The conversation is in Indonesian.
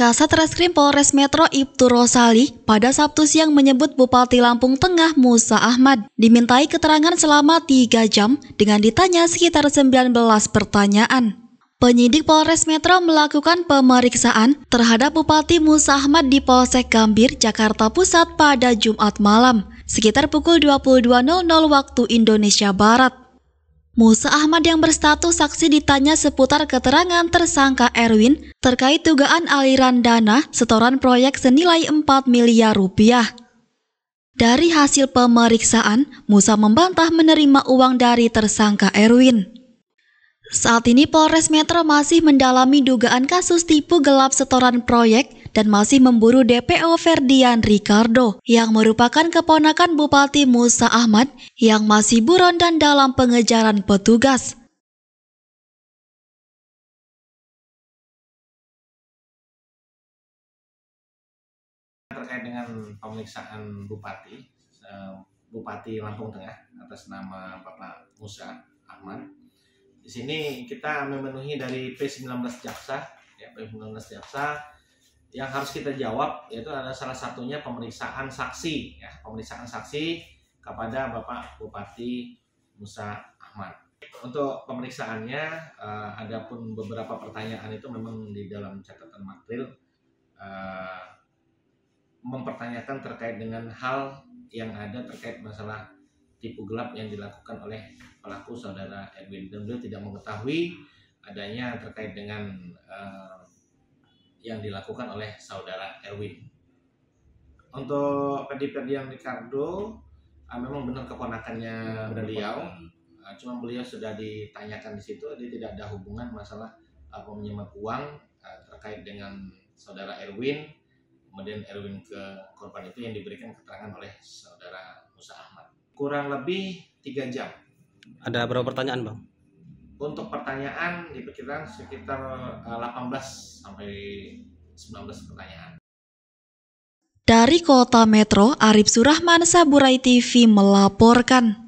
Kasat Reskrim Polres Metro Ibtu Rosali pada Sabtu siang menyebut Bupati Lampung Tengah Musa Ahmad dimintai keterangan selama 3 jam dengan ditanya sekitar 19 pertanyaan. Penyidik Polres Metro melakukan pemeriksaan terhadap Bupati Musa Ahmad di Polsek Gambir, Jakarta Pusat pada Jumat malam, sekitar pukul 22.00 waktu Indonesia Barat. Musa Ahmad yang berstatus saksi ditanya seputar keterangan tersangka Erwin terkait dugaan aliran dana setoran proyek senilai 4 miliar rupiah. Dari hasil pemeriksaan, Musa membantah menerima uang dari tersangka Erwin. Saat ini Polres Metro masih mendalami dugaan kasus tipu gelap setoran proyek dan masih memburu DPO Ferdian Ricardo yang merupakan keponakan Bupati Musa Ahmad yang masih buron dan dalam pengejaran petugas. Terkait dengan pemeriksaan Bupati Lampung Tengah atas nama Bapak Musa Ahmad. Di sini kita memenuhi dari P19 Jaksa, P19 Jaksa yang harus kita jawab, yaitu ada salah satunya pemeriksaan saksi, pemeriksaan saksi kepada Bapak Bupati Musa Ahmad. Untuk pemeriksaannya, ada pun beberapa pertanyaan itu memang di dalam catatan material mempertanyakan terkait dengan hal yang ada terkait masalah tipu gelap yang dilakukan oleh pelaku saudara Erwin, dan beliau tidak mengetahui adanya terkait dengan yang dilakukan oleh saudara Erwin. Untuk Ferdian Ricardo, memang benar keponakannya beliau, cuma beliau sudah ditanyakan di situ, dia tidak ada hubungan masalah peminjaman uang terkait dengan saudara Erwin. Kemudian Erwin ke korban itu yang diberikan keterangan oleh saudara Musa Ahmad. Kurang lebih 3 jam. Ada berapa pertanyaan, Bang? Untuk pertanyaan diperkirakan sekitar 18 sampai 19 pertanyaan. Dari Kota Metro, Arif Surahman, Saburai TV melaporkan.